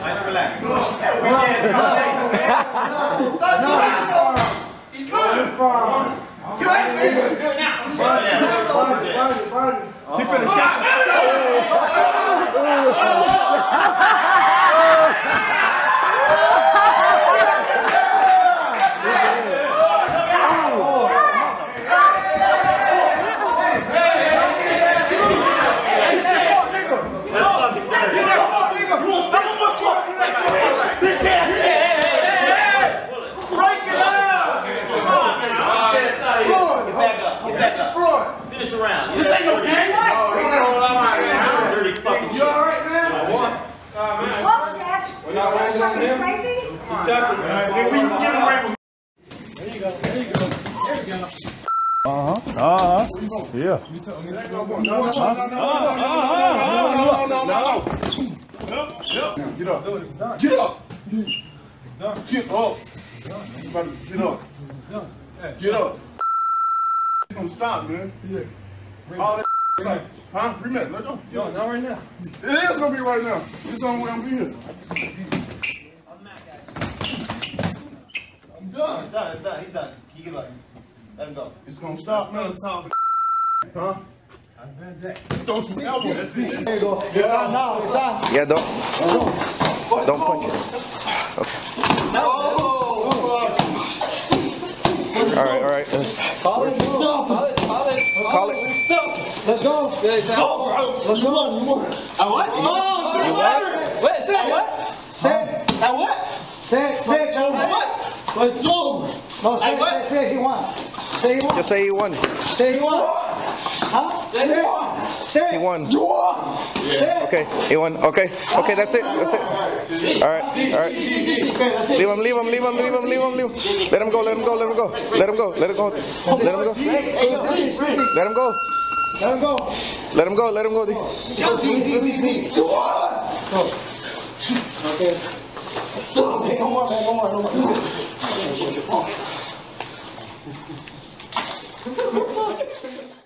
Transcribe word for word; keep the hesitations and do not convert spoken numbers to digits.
Let's relax. He's good. You ain't good. Do it now. He finna shot. Finish around. This ain't no game. Dirty fucking shit. You alright, man? I won. Well, Chef, We're not you're waiting on fucking him. crazy? He's tapping. Get him right. There you go. There you go. There you go. Uh-huh. Uh-huh. Yeah. No, no, no, no, no, no, no, no. Get up. Get up. Get up. Get up. Get up. It's gonna stop, man. All that like, huh? Rematch. Let's go. No, not right now. It is gonna be right now. It's on where I'm here. I'm done. He's done. He's done. He's done. He give up. Let him go. It's gonna stop, man. Huh? Don't you ever. That's it. There you go. It's on now. It's on. Yeah, don't. Don't punch it. Oh, All right, all right. Call it. Call it. Call it. Call it. Let's go. Let's go. Let's go. I what? Oh, You what? Wait, say what? Say. I what? Say. Say. I what? Let's go. No, say. Say. Say he won. Say he won. Just say he won. Say he won. Huh? Say. Say. He won. You won. Say. Okay, he won. Okay, okay, that's it. That's it. All right, all right. Okay, that's it. Leave him, leave him, leave him, leave him, leave him, leave him. Let him go, let him go, let him go. Let him go, let him go. Let him go. Hey, he's sleeping, sleeping. Let him go. Let him go. Let him go, let him go. Go deep, deep, deep, deep. Go. Okay. Stop. Okay, no more, man. No more, no more.